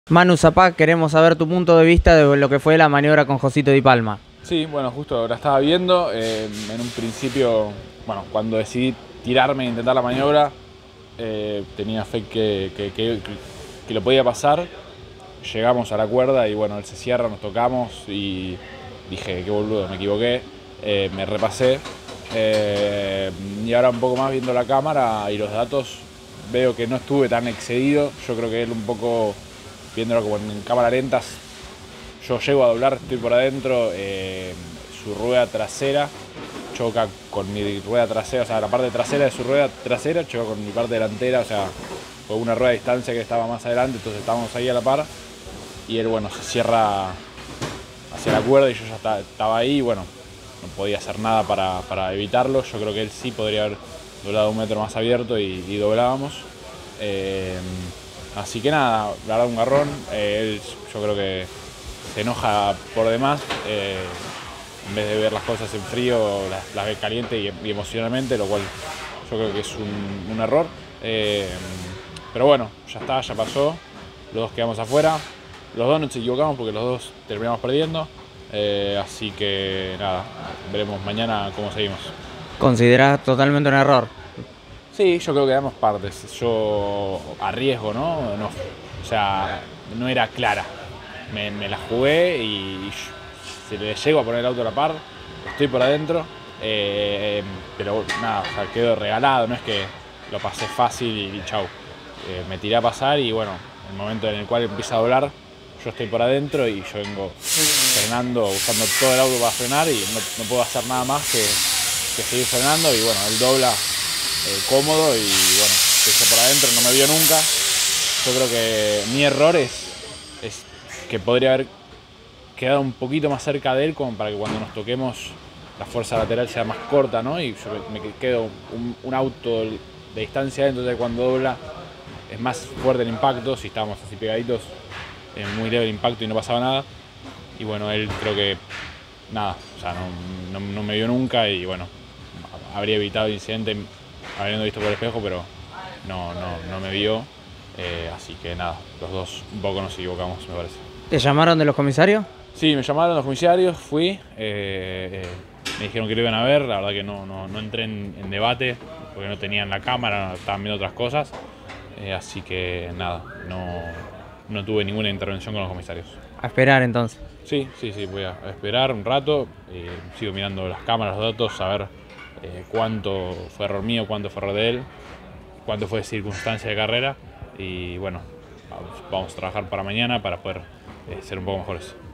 Manu Zapá, queremos saber tu punto de vista de lo que fue la maniobra con Josito Di Palma. Sí, bueno, justo la estaba viendo. En un principio, bueno, cuando decidí tirarme e intentar la maniobra, tenía fe que lo podía pasar. Llegamos a la cuerda y bueno, él se cierra, nos tocamos y dije, qué boludo, me equivoqué, me repasé. Y ahora un poco más viendo la cámara y los datos, veo que no estuve tan excedido. Yo creo que él un poco, viéndolo como en cámara lenta, yo llego a doblar, estoy por adentro, su rueda trasera choca con mi rueda trasera, o sea, la parte trasera de su rueda trasera choca con mi parte delantera, o sea, con una rueda de distancia que estaba más adelante, entonces estábamos ahí a la par y él, bueno, se cierra hacia la cuerda y yo ya estaba ahí y bueno, no podía hacer nada para evitarlo. Yo creo que él sí podría haber doblado un metro más abierto y doblábamos. Así que nada, la verdad un garrón. Él, yo creo que se enoja por demás, en vez de ver las cosas en frío, las ve caliente y emocionalmente, lo cual yo creo que es un error. Pero bueno, ya está, ya pasó, los dos quedamos afuera, los dos nos equivocamos porque los dos terminamos perdiendo, así que nada, veremos mañana cómo seguimos. ¿Considerás totalmente un error? Sí, yo creo que damos partes, yo arriesgo, ¿no? O sea, no era clara. Me la jugué y si le llego a poner el auto a la par, estoy por adentro, pero nada, o sea, quedó regalado, no es que lo pasé fácil y chau. Me tiré a pasar y bueno, el momento en el cual empieza a doblar, yo estoy por adentro y yo vengo frenando, usando todo el auto para frenar y no puedo hacer nada más que seguir frenando y bueno, él dobla cómodo y bueno, estoy por adentro, no me vio nunca. Yo creo que mi error es que podría haber quedado un poquito más cerca de él como para que cuando nos toquemos la fuerza lateral sea más corta, ¿no? Y yo me quedo un auto de distancia, entonces cuando dobla es más fuerte el impacto. Si estábamos así pegaditos, es muy leve el impacto y no pasaba nada. Y bueno, él creo que nada, o sea, no me vio nunca y bueno, habría evitado el incidente habiendo visto por el espejo, pero no me vio. Así que nada, los dos un poco nos equivocamos, me parece. ¿Te llamaron de los comisarios? Sí, me llamaron los comisarios, fui, me dijeron que lo iban a ver, la verdad que no entré en debate porque no tenían la cámara, estaban viendo otras cosas, así que nada, no tuve ninguna intervención con los comisarios. A esperar entonces. Sí, voy a esperar un rato, sigo mirando las cámaras, los datos, a ver cuánto fue error mío, cuánto fue error de él, cuánto fue circunstancia de carrera y bueno, vamos a trabajar para mañana para poder ser un poco mejores.